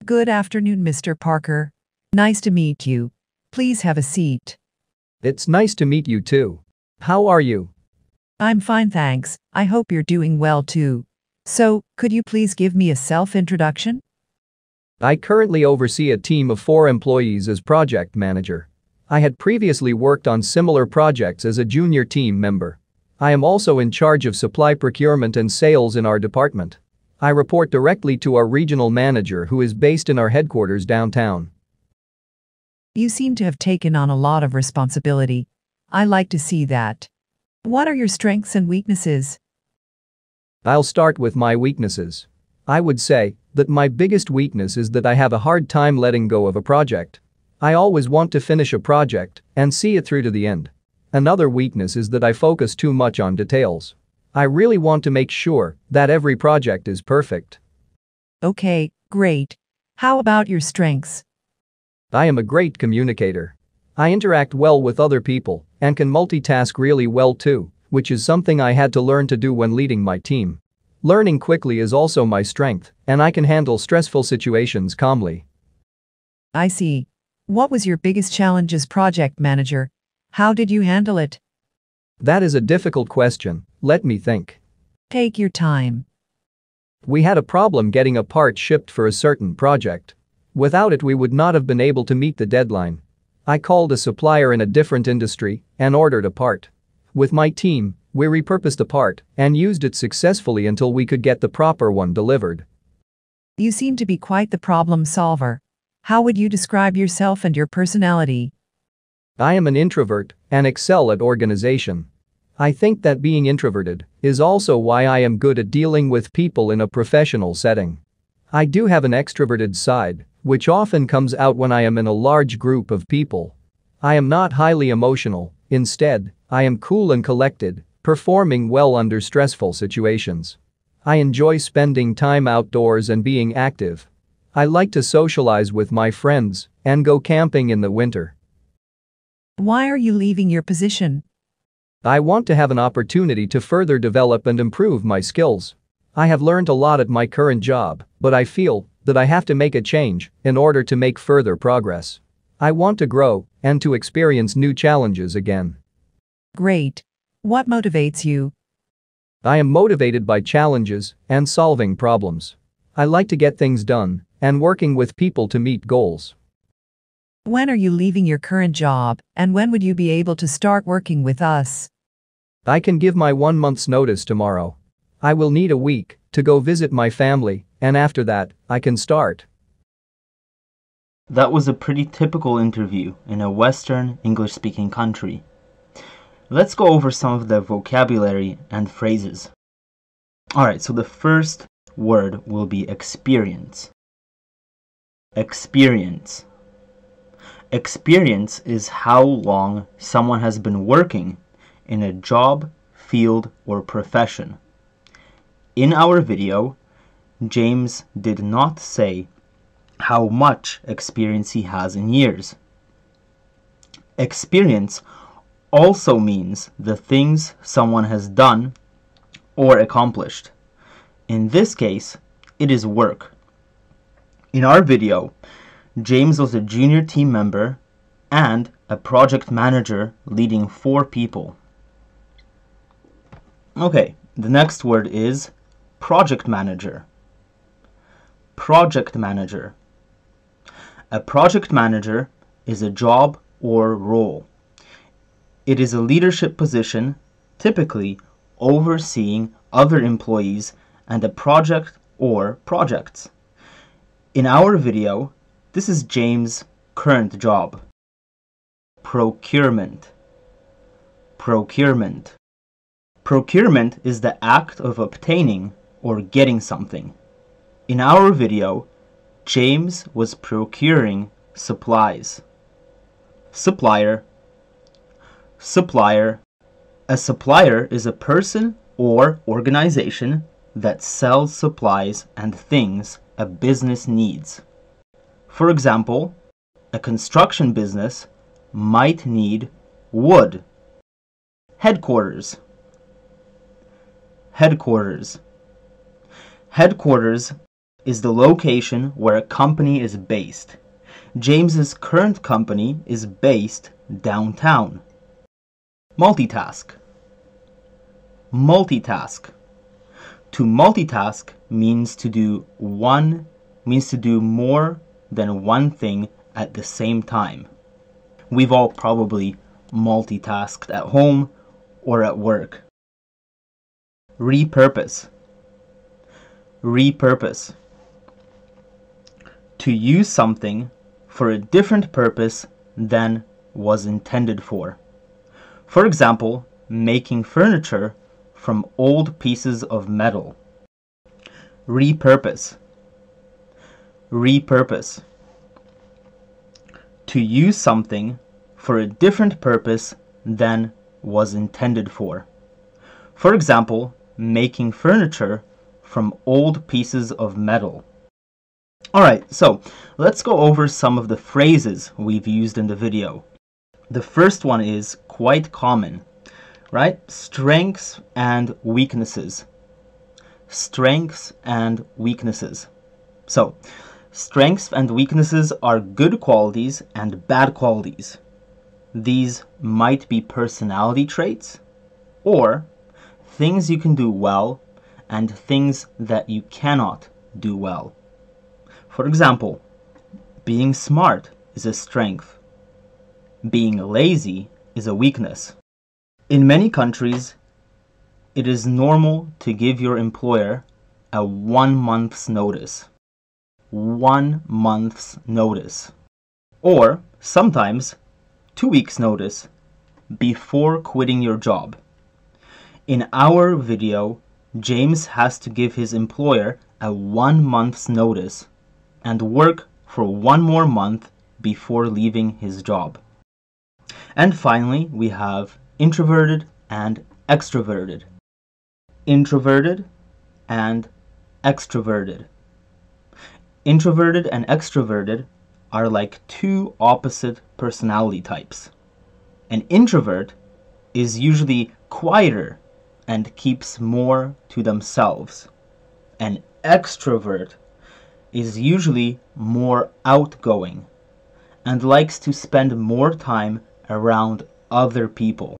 Good afternoon, Mr. Parker. Nice to meet you. Please have a seat. It's nice to meet you too. How are you? I'm fine, thanks. I hope you're doing well too. So, could you please give me a self-introduction? I currently oversee a team of 4 employees as project manager. I had previously worked on similar projects as a junior team member. I am also in charge of supply procurement and sales in our department. I report directly to our regional manager who is based in our headquarters downtown. You seem to have taken on a lot of responsibility. I like to see that. What are your strengths and weaknesses? I'll start with my weaknesses. I would say that my biggest weakness is that I have a hard time letting go of a project. I always want to finish a project and see it through to the end. Another weakness is that I focus too much on details. I really want to make sure that every project is perfect. Okay, great. How about your strengths? I am a great communicator. I interact well with other people and can multitask really well too, which is something I had to learn to do when leading my team. Learning quickly is also my strength, and I can handle stressful situations calmly. I see. What was your biggest challenge as project manager? How did you handle it? That is a difficult question. Let me think. Take your time. We had a problem getting a part shipped for a certain project. Without it, we would not have been able to meet the deadline. I called a supplier in a different industry and ordered a part. With my team, we repurposed the part and used it successfully until we could get the proper one delivered. You seem to be quite the problem solver. How would you describe yourself and your personality? I am an introvert and excel at organization. I think that being introverted is also why I am good at dealing with people in a professional setting. I do have an extroverted side, which often comes out when I am in a large group of people. I am not highly emotional, instead, I am cool and collected, performing well under stressful situations. I enjoy spending time outdoors and being active. I like to socialize with my friends and go camping in the winter. Why are you leaving your position? I want to have an opportunity to further develop and improve my skills. I have learned a lot at my current job, but I feel that I have to make a change in order to make further progress. I want to grow and to experience new challenges again. Great. What motivates you? I am motivated by challenges and solving problems. I like to get things done and working with people to meet goals. When are you leaving your current job, and when would you be able to start working with us? I can give my 1 month's notice tomorrow. I will need a week to go visit my family, and after that, I can start. That was a pretty typical interview in a Western English-speaking country. Let's go over some of the vocabulary and phrases. Alright, so the first word will be experience. Experience. Experience is how long someone has been working in a job, field, or profession. In our video, James did not say how much experience he has in years. Experience also means the things someone has done or accomplished. In this case, it is work. In our video, James was a junior team member and a project manager leading 4 people. Okay, the next word is project manager. Project manager. A project manager is a job or role. It is a leadership position, typically overseeing other employees and a project or projects. In our video, this is James' current job. Procurement. Procurement. Procurement is the act of obtaining or getting something. In our video, James was procuring supplies. Supplier. Supplier. A supplier is a person or organization that sells supplies and things a business needs. For example, a construction business might need wood. Headquarters. Headquarters. Headquarters is the location where a company is based. James's current company is based downtown. Multitask. Multitask. To multitask means to do more than one thing at the same time. We've all probably multitasked at home or at work. Repurpose. Repurpose. To use something for a different purpose than was intended for. For example, making furniture from old pieces of metal. Repurpose. Repurpose. To use something for a different purpose than was intended for. For example, making furniture from old pieces of metal. Alright, so let's go over some of the phrases we've used in the video. The first one is quite common, right? Strengths and weaknesses. Strengths and weaknesses. So, strengths and weaknesses are good qualities and bad qualities. These might be personality traits or things you can do well and things that you cannot do well. For example, being smart is a strength. Being lazy is a weakness. In many countries, it is normal to give your employer a 1 month's notice. 1 month's notice. Or sometimes 2 weeks' notice before quitting your job. In our video, James has to give his employer a 1 month's notice and work for 1 more month before leaving his job. And finally, we have introverted and extroverted. Introverted and extroverted. Introverted and extroverted are like two opposite personality types. An introvert is usually quieter and keeps more to themselves. An extrovert is usually more outgoing and likes to spend more time around other people.